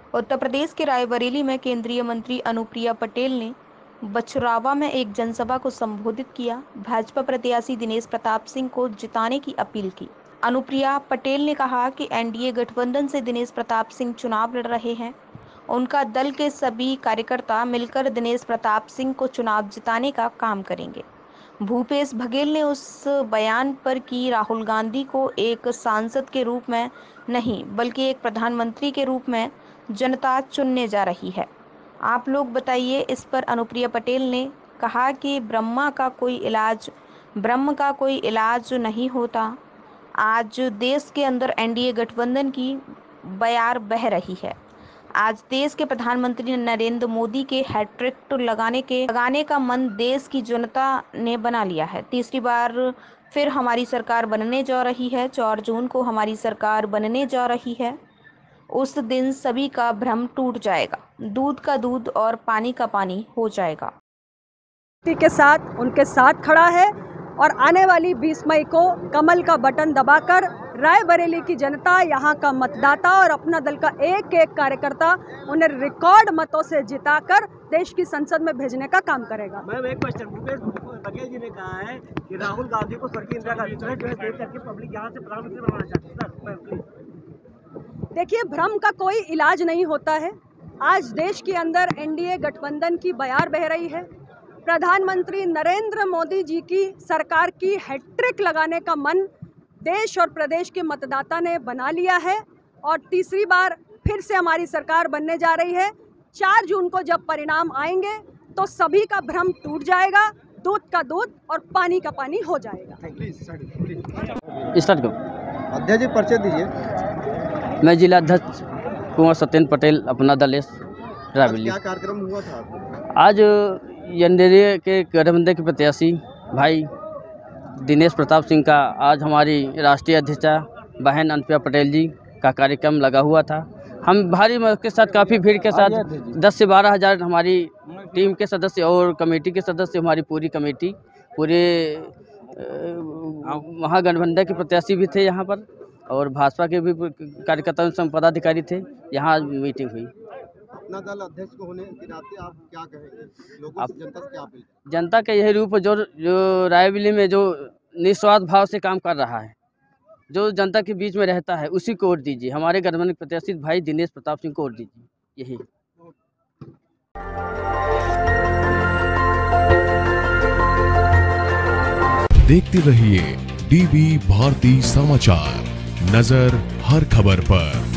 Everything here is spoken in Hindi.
उत्तर प्रदेश के रायबरेली में केंद्रीय मंत्री अनुप्रिया पटेल ने बछरावा में एक जनसभा को संबोधित किया। भाजपा प्रत्याशी दिनेश प्रताप सिंह को जिताने की अपील की। अनुप्रिया पटेल ने कहा कि एनडीए गठबंधन से दिनेश प्रताप सिंह चुनाव लड़ रहे हैं। उनका दल के सभी कार्यकर्ता मिलकर दिनेश प्रताप सिंह को चुनाव जिताने का काम करेंगे। भूपेश बघेल ने उस बयान पर कि राहुल गांधी को एक सांसद के रूप में नहीं बल्कि एक प्रधानमंत्री के रूप में जनता चुनने जा रही है। आप लोग बताइए इस पर। अनुप्रिया पटेल ने कहा कि ब्रह्म का कोई इलाज नहीं होता। आज देश के अंदर एनडीए गठबंधन की बयार बह रही है। आज देश के प्रधानमंत्री नरेंद्र मोदी के हैट्रिक लगाने का मन देश की जनता ने बना लिया है। तीसरी बार फिर हमारी सरकार बनने जा रही है। 4 जून को हमारी सरकार बनने जा रही है। उस दिन सभी का भ्रम टूट जाएगा। दूध का दूध और पानी का पानी हो जाएगा। के साथ उनके साथ खड़ा है और आने वाली 20 मई को कमल का बटन दबाकर रायबरेली की जनता, यहाँ का मतदाता और अपना दल का एक एक कार्यकर्ता उन्हें रिकॉर्ड मतों से जिताकर देश की संसद में भेजने का काम करेगा। मैम एक क्वेश्चन, भूपेश बघेल जी ने कहा है कि राहुल गांधी को स्वर्गीय इंदिरा गांधी जो है देख करके पब्लिक यहाँ से प्रधानमंत्री बनाना चाहती है। देखिए, भ्रम का कोई इलाज नहीं होता है। आज देश के अंदर एनडीए गठबंधन की बयार बह रही है। प्रधानमंत्री नरेंद्र मोदी जी की सरकार की हैट्रिक लगाने का मन देश और प्रदेश के मतदाता ने बना लिया है और तीसरी बार फिर से हमारी सरकार बनने जा रही है। 4 जून को जब परिणाम आएंगे तो सभी का भ्रम टूट जाएगा। दूध का दूध और पानी का पानी हो जाएगा। स्टार्ट करो। अध्यक्ष जी परिचय दीजिए। मैं जिला अध्यक्ष कुंवर सत्येंद्र पटेल, अपना दल रायबरेली। क्या कार्यक्रम हुआ था आज एनडीए के गठबंधन के प्रत्याशी भाई दिनेश प्रताप सिंह का आज हमारी राष्ट्रीय अध्यक्षा बहन अनुप्रिया पटेल जी का कार्यक्रम लगा हुआ था। हम भारी मत के साथ, काफ़ी भीड़ के साथ 10 से 12 हज़ार हमारी टीम के सदस्य और कमेटी के सदस्य, हमारी पूरी कमेटी, पूरे महागठबंधन के प्रत्याशी भी थे यहाँ पर और भाजपा के भी कार्यकर्ता पदाधिकारी थे। यहाँ मीटिंग हुई। अपना दल अध्यक्ष को होने के नाते आप क्या कहेंगे लोगों से, जनता से क्या अपील? जनता का यही रूप जो रायबरेली में जो निस्वार्थ भाव से काम कर रहा है, जो जनता के बीच में रहता है, उसी को वोट दीजिए। हमारे गठबंधन प्रत्याशी भाई दिनेश प्रताप सिंह को वोट दीजिए। यही देखते रहिए डीबी भारती समाचार, नजर हर खबर पर।